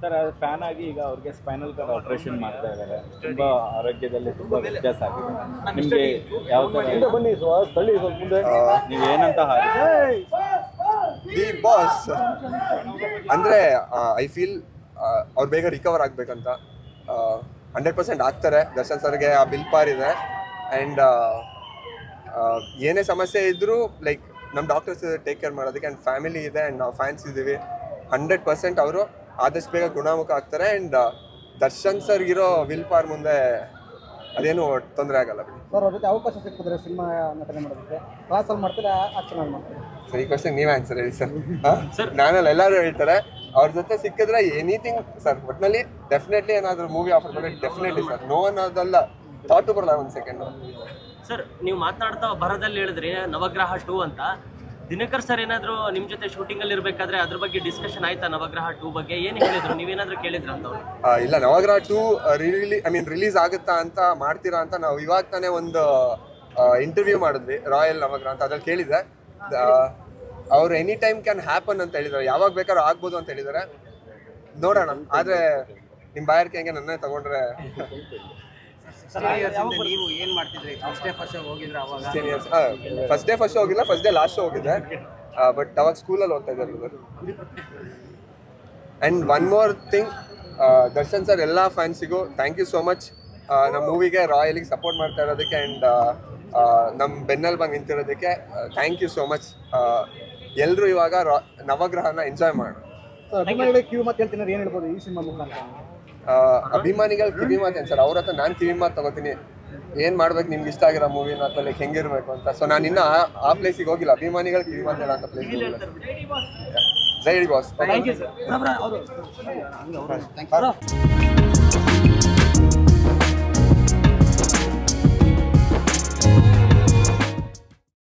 Sir ಅದು fan ಆಗಿ ಈಗ ಅವ್ರಿಗೆ ಸ್ಪೈನಲ್ ಕಾರ್ಡ್ ಆಪರೇಷನ್ ಮಾಡ್ತಾ ಇದ್ದಾರೆ. ತುಂಬಾ ಆರೋಗ್ಯದಲ್ಲಿ ತುಂಬಾ ವ್ಯತ್ಯಾಸ ಆಗಿದೆ. ನಿಮಗೆ ಯಾವ ಥರ ಬನ್ನಿ ಸ್ಥಳೀಯ ಮುಂದೆ ನೀವು ಏನಂತ ದಿ ಬಾಸ್ ಅಂದರೆ ಐ ಫೀಲ್ ಅವ್ರು ಬೇಗ ರಿಕವರ್ ಆಗಬೇಕಂತ 100% ಆಗ್ತಾರೆ. ದರ್ಶನ್ ಸರ್ಗೆ ಆ ವಿಲ್ ಪಾರ್ ಇದೆ. ಆ್ಯಂಡ್ ಏನೇ ಸಮಸ್ಯೆ ಇದ್ದರೂ ಲೈಕ್ ನಮ್ಮ ಡಾಕ್ಟರ್ಸ್ ಟೇಕ್ ಕೇರ್ ಮಾಡೋದಕ್ಕೆ ಆ್ಯಂಡ್ ಫ್ಯಾಮಿಲಿ ಇದೆ ಆ್ಯಂಡ್ ನಾವು ಫ್ಯಾನ್ಸ್ ಇದ್ದೀವಿ. 100% ಅವರು ಆದಷ್ಟು ಬೇಗ ಗುಣಮುಖ ಆಗ್ತಾರೆ. ಆ್ಯಂಡ್ ದರ್ಶನ್ ಸರ್ಗಿರೋ ವಿಲ್ ಪಾರ್ ಮುಂದೆ ಅದೇನು ತೊಂದರೆ ಆಗಲ್ಲ. ಸರ್ ಅವ್ರ ಜೊತೆ ಅವಕಾಶ ಸಿಕ್ಕಿದ್ರೆ ಸಿನಿಮಾ ನಟನೆ ಮಾಡೋದಕ್ಕೆ ಕ್ಲಾಸಲ್ಲಿ ಮಾಡ್ತಾರೆ ಆಕ್ಷನಲ್ಲಿ ಮಾಡ್ತಾರೆ. ಸರ್ ಈ ಕ್ವಶನ್ ನೀವೇ ಆನ್ಸರ್ ಹೇಳಿ ಸರ್. ನಾನಲ್ಲಿ ಎಲ್ಲರೂ ಹೇಳ್ತಾರೆ ಅವ್ರ ಜೊತೆ ಸಿಕ್ಕಿದ್ರೆ ಎನಿಥಿಂಗ್ ಸರ್. ಒಟ್ಟಿನಲ್ಲಿ ಡೆಫಿನೆಟ್ಲಿ ಏನಾದರೂ ಮೂವಿ ಆಫರ್ ಬಂದರೆ ಡೆಫಿನೆಟ್ಲಿ ಸರ್. ನೋ ಅನ್ನೋದಲ್ಲ, ಥಾಟು ಬರಲ್ಲ ಒಂದು ಸೆಕೆಂಡು. ಸರ್ ನೀವು ಮಾತನಾಡ್ತಾ ಬರದಲ್ಲಿ ಹೇಳಿದ್ರಿ ನವಗ್ರಹ 2 ಅಂತ. ದಿನಕರ್ ಸರ್ ಏನಾದರೂ ನಿಮ್ಮ ಜೊತೆ ಶೂಟಿಂಗಲ್ಲಿ ಇರಬೇಕಾದ್ರೆ ಅದ್ರ ಬಗ್ಗೆ ಡಿಸ್ಕಷನ್ ಆಯ್ತಾ? ನವಗ್ರಹ 2 ಬಗ್ಗೆ ಏನು ಹೇಳಿದ್ರು? ನೀವೇನಾದರೂ ಕೇಳಿದ್ರ ಅಂತ ಅವ್ರು? ಇಲ್ಲ, ನವಗ್ರಹ 2 ರಿಲೀಸ್ ಆಗುತ್ತಾ ಅಂತ ಮಾಡ್ತೀರಾ ಅಂತ ನಾವು ಇವಾಗ ತಾನೇ ಒಂದು ಇಂಟರ್ವ್ಯೂ ಮಾಡಿದ್ವಿ ರಾಯಲ್ ನವಗ್ರಹ ಅಂತ. ಅದ್ರಲ್ಲಿ ಕೇಳಿದೆ ಅವ್ರು ಎನಿ ಟೈಮ್ ಕ್ಯಾನ್ ಹ್ಯಾಪನ್ ಅಂತ ಹೇಳಿದ್ದಾರೆ. ಯಾವಾಗ ಬೇಕಾದ್ರೂ ಆಗ್ಬೋದು ಅಂತ ಹೇಳಿದ್ದಾರೆ. ನೋಡೋಣ. ಆದರೆ ನಿಮ್ಮ ಬಾಯರ್ಕೆ ಹೆಂಗೆ ನನ್ನೇ ತಗೊಂಡ್ರೆ ನೀವು ಏನು ಮಾಡ್ತಿದ್ರಿ? ಫಸ್ಟ್ ಡೇ ಫಸ್ಟ್ ಶೋ ಹೋಗಿದ್ರೆ ಅವಾಗ? ಫಸ್ಟ್ ಡೇ ಫಸ್ಟ್ ಶೋ ಹೋಗಿಲ್ಲ, ಫಸ್ಟ್ ಡೇ ಲಾಸ್ಟ್ ಶೋ ಹೋಗಿದ್ದೆ. ಬಟ್ ಅವಾಗ ಸ್ಕೂಲಲ್ಲಿ ಓದ್ತಾ ಇದ್ದಾರೆ. And one more thing, Darshan sir ಎಲ್ಲ ಫ್ಯಾನ್ಸಿಗೂ ಥ್ಯಾಂಕ್ ಯು ಸೋ ಮಚ್. ನಮ್ಮ ಮೂವಿಗೆ ರಾಯಲಿಗೆ ಸಪೋರ್ಟ್ ಮಾಡ್ತಾ ಇರೋದಕ್ಕೆ ಆ್ಯಂಡ್ ನಮ್ಮ ಬೆನ್ನಲ್ಲಿ ಬಂದು ನಿಂತಿರೋದಕ್ಕೆ ಥ್ಯಾಂಕ್ ಯು ಸೋ ಮಚ್. ಎಲ್ಲರೂ ಇವಾಗ ನವಗ್ರಹನ ಎಂಜಾಯ್ ಮಾಡೋಣ. ಅಭಿಮಾನಿಗಳಿಗೆ ಕಿವಿ ಮಾತು ಹೇಳ್ತೀನಿ, ಏನು ಹೇಳ್ಬೋದು ಈ ಸಿನಿಮಾ ಮುಖಾಂತರ? ಅಭಿಮಾನಿಗಳು ಕಿವಿ ಮಾತೇನು ಸರ್, ಅವ್ರ ಹತ್ರ ನಾನು ಕಿವಿ ಮಾತು ತಗೋತೀನಿ. ಏನು ಮಾಡ್ಬೇಕು ನಿಮ್ಗೆ ಇಷ್ಟ ಆಗಿರೋ ಮೂವಿನ ಅಥವಾ ಲೈಕ್ ಹೆಂಗಿರ್ಬೇಕು ಅಂತ. ಸೊ ನಾನು ಇನ್ನೂ ಆ ಪ್ಲೇಸಿಗೆ ಹೋಗಿಲ್ಲ. ಅಭಿಮಾನಿಗಳು ಕಿವಿ ಮಾತು ಹೇಳೋ ಅಂತ ಪ್ಲೇಸಿಗೆ ಹೋಗಿಲ್ಲ. ಜೈ ಬಾಸ್. Thank you sir.